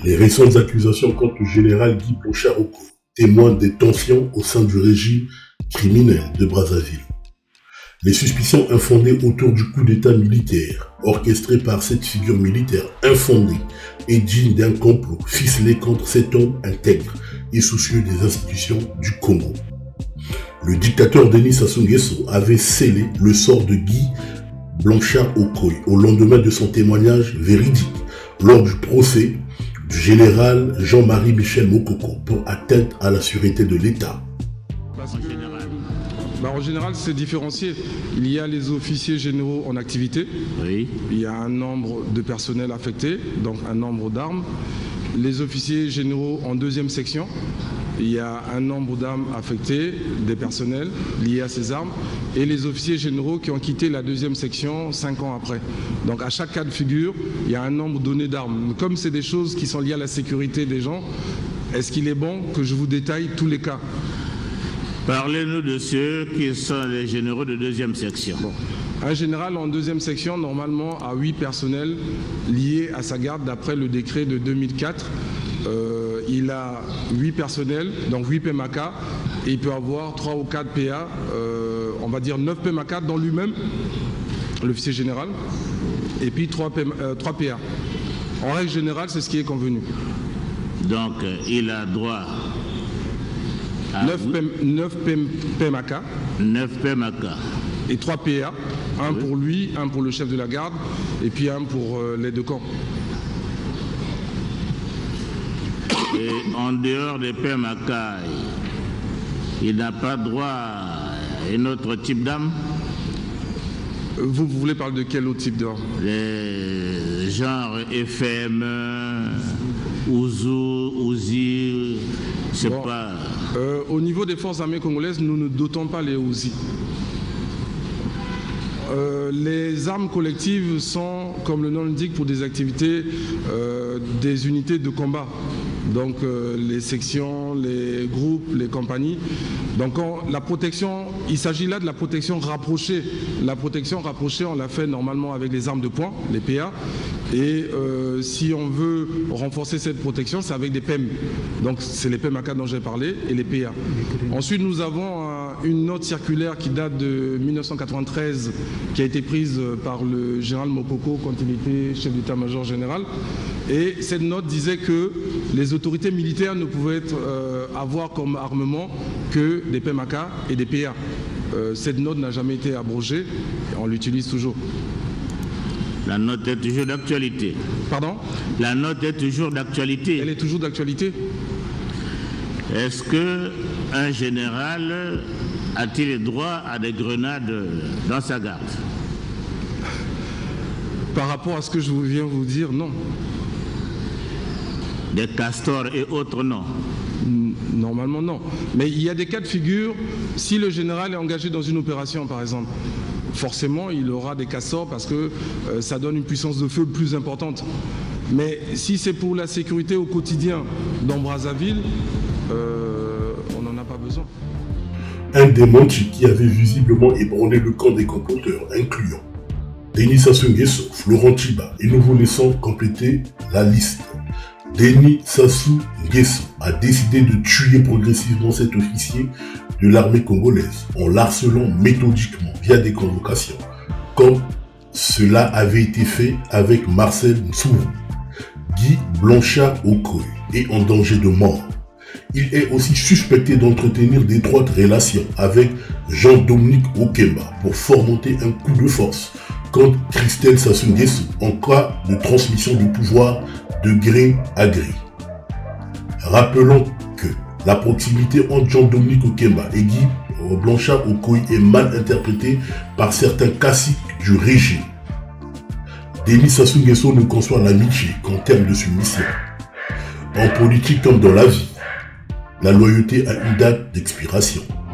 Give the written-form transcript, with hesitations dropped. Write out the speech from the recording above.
Les récentes accusations contre le général Guy Blanchard-Okoye témoignent des tensions au sein du régime criminel de Brazzaville. Les suspicions infondées autour du coup d'État militaire, orchestré par cette figure militaire infondée et digne d'un complot ficelé contre cet homme intègre et soucieux des institutions du Congo. Le dictateur Denis Sassou Nguesso avait scellé le sort de Guy Blanchard-Okoye au lendemain de son témoignage véridique lors du procès du général Jean-Marie Michel Mokoko pour atteinte à la sûreté de l'État. En général, c'est différencié. Il y a les officiers généraux en activité. Oui. Il y a un nombre de personnel affecté, donc un nombre d'armes. Les officiers généraux en deuxième section. Il y a un nombre d'armes affectées, des personnels liés à ces armes. Et les officiers généraux qui ont quitté la deuxième section 5 ans après. Donc à chaque cas de figure, il y a un nombre donné d'armes. Comme c'est des choses qui sont liées à la sécurité des gens, est-ce qu'il est bon que je vous détaille tous les cas ? Parlez-nous de ceux qui sont les généraux de deuxième section. Bon. Un général en deuxième section, normalement, a 8 personnels liés à sa garde d'après le décret de 2004. Il a 8 personnels, donc 8 PMAK, et il peut avoir 3 ou 4 PA, on va dire 9 PMAK dans lui-même, l'officier général, et puis 3 PA. En règle générale, c'est ce qui est convenu. Donc, il a droit à 9 PMAK. 9 PMAK. Et 3 PA, un oui. Pour lui, un pour le chef de la garde, et puis un pour les 2 camps. Et en dehors des PMAK, il n'a pas droit à un autre type d'arme? Vous voulez parler de quel autre type d'arme? Les genres FM, Uzi, je sais pas. Au niveau des forces armées congolaises, nous ne dotons pas les Uzi. Les armes collectives sont, comme le nom l'indique, pour des activités, des unités de combat. Donc les sections, les groupes, les compagnies. Donc la protection, il s'agit là de la protection rapprochée. La protection rapprochée, on l'a fait normalement avec les armes de poing, les PA. Et si on veut renforcer cette protection, c'est avec des PEM. Donc c'est les PMAK dont j'ai parlé et les PA. Ensuite, nous avons une note circulaire qui date de 1993, qui a été prise par le général Mokoko quand il était chef d'état-major général. Et cette note disait que les autorités militaires ne pouvaient avoir comme armement que des PMAK et des PA. Cette note n'a jamais été abrogée, on l'utilise toujours. La note est toujours d'actualité. Pardon? La note est toujours d'actualité. Elle est toujours d'actualité. Est-ce qu'un général a-t-il droit à des grenades dans sa garde? Par rapport à ce que je viens de vous dire, non. Des castors et autres, non? Normalement, non. Mais il y a des cas de figure, si le général est engagé dans une opération, par exemple, forcément, il aura des castors parce que ça donne une puissance de feu plus importante. Mais si c'est pour la sécurité au quotidien dans Brazzaville, on n'en a pas besoin. Un démenti qui avait visiblement ébranlé le camp des comploteurs, incluant Denis Sassou Nguesso, Florent Tchiba, et nous vous laissons compléter la liste. Denis Sassou Nguesso a décidé de tuer progressivement cet officier de l'armée congolaise en l'harcelant méthodiquement via des convocations, comme cela avait été fait avec Marcel Ntsouvu. Guy Blanchard-Okoye est en danger de mort. Il est aussi suspecté d'entretenir d'étroites relations avec Jean-Dominique Okemba pour fomenter un coup de force contre Christelle Sassou Nguesso en cas de transmission du pouvoir de gré à gré. Rappelons que la proximité entre Jean-Dominique Okemba et Guy Blanchard-Okoye est mal interprétée par certains caciques du régime. Denis Sassou Nguesso ne conçoit l'amitié qu'en termes de soumission. En politique comme dans la vie, la loyauté a une date d'expiration.